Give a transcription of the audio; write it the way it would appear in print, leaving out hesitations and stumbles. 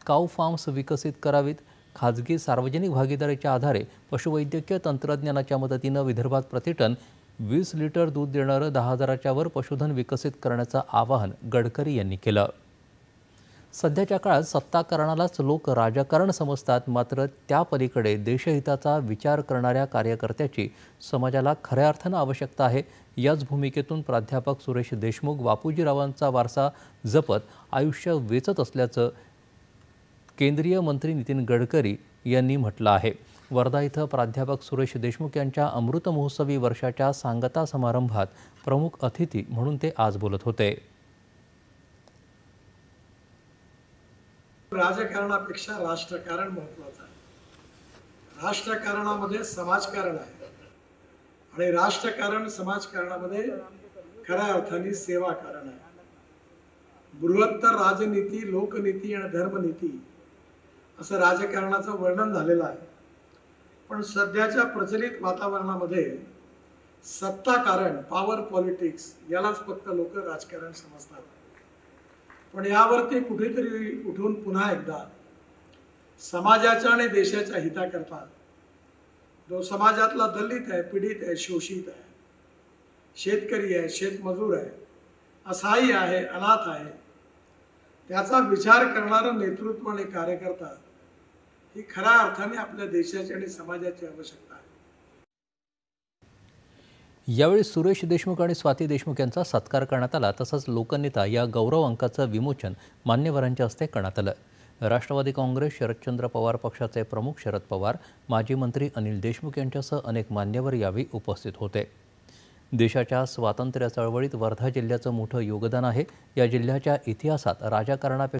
काऊ farms विकसित करावीत। खाजगी सार्वजनिक भागीदारीच्या आधारे पशुवैद्यकीय तंत्रज्ञानाच्या मदतीने विदर्भात प्रतिटन 20 लिटर दूध देणारं 10,000च्या वर पशुधन विकसित करण्याचं आवाहन गडकरी यांनी केलं। सध्याच्या काळात सत्ताकारणालाच लोक राजकारण समजतात, मात्र त्या पलीकडे देशहिताचा विचार करणाऱ्या कार्यकर्त्याची समाजाला खऱ्या अर्थानं आवश्यकता आहे। याच भूमिकेतून प्राध्यापक सुरेश देशमुख बापूजीरावांचा वारसा जपत आयुष्य वेचत असल्याचं केंद्रीय मंत्री नितीन गडकरी यांनी म्हटलं आहे। वर्धा इथं प्राध्यापक सुरेश देशमुख यांच्या अमृत महोत्सवी वर्षाच्या सांगता समारंभात प्रमुख अतिथी म्हणून ते आज बोलत होते। राजकारणापेक्षा राष्ट्रकारण महत्त्वाचं आहे। राष्ट्रकारणामध्ये समाजकारण आहे आणि राष्ट्रकारण समाजकारणामध्ये खऱ्या अर्थाने सेवाकारण आहे। बृहत्तर राजनीती, लोकनीती आणि धर्मनीती असं राजकारणाचं वर्णन झालेलं आहे। पण सध्याच्या प्रचलित वातावरणामध्ये सत्ताकारण, पॉवर पॉलिटिक्स यालाच फक्त लोक राजकारण समजतात। पण यावरती कुठेतरी उठून पुन्हा एकदा समाजाच्या आणि देशाच्या हिताकरता जो समाजातला दलित आहे, पीडित आहे, शोषित आहे, शेतकरी आहे, शेतमजूर आहे, असहाय्य आहे, अनाथ आहे, त्याचा विचार करणारा नेतृत्व आणि कार्यकर्ता ही खऱ्या अर्थाने आपल्या देशाची आणि समाजाची आवश्यकता आहे। यावेळी सुरेश देशमुख आणि स्वाती देशमुख यांचा सत्कार करण्यात आला। तसंच लोकनेता या गौरव अंकाचं विमोचन मान्यवरांच्या हस्ते करण्यात आलं। राष्ट्रवादी काँग्रेस, शरदचंद्र पवार पक्षाचे प्रमुख शरद पवार, माजी मंत्री अनिल देशमुख यांच्यासह अनेक मान्यवर यावेळी उपस्थित होते। देशाच्या स्वातंत्र्य चळवळीत वर्धा जिल्ह्याचं मोठं योगदान आहे। या जिल्ह्याच्या इतिहासात राजकारणापेक्षा